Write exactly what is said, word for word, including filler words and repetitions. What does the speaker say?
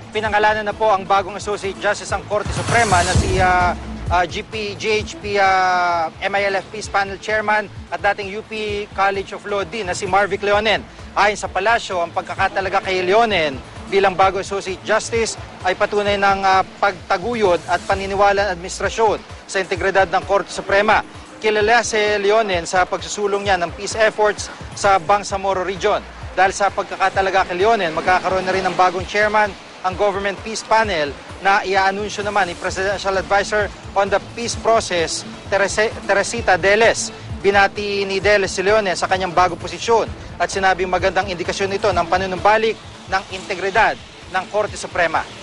pinangalanan na po ang bagong Associate Justice ng Korte Suprema na si uh, uh, G P, G H P uh, M I L F Peace Panel Chairman at dating U P College of Law Dean na si Marvic Leonen. Ayon sa palasyo, ang pagkakatalaga kay Leonen bilang bagong Associate Justice ay patunay ng uh, pagtaguyod at paniniwala ng administrasyon sa integridad ng Korte Suprema. Kilala si Leonen sa pagsusulong niya ng peace efforts sa Bangsamoro Region. Dahil sa pagkakatalaga kay Leonen, magkakaroon na rin ng bagong chairman ang Government Peace Panel na iaanunsyo naman ni Presidential Advisor on the Peace Process, Teresita Deles. Binati ni Deles si Leonen sa kanyang bagong posisyon at sinabing magandang indikasyon ito ng panunumbalik ng integridad ng Korte Suprema.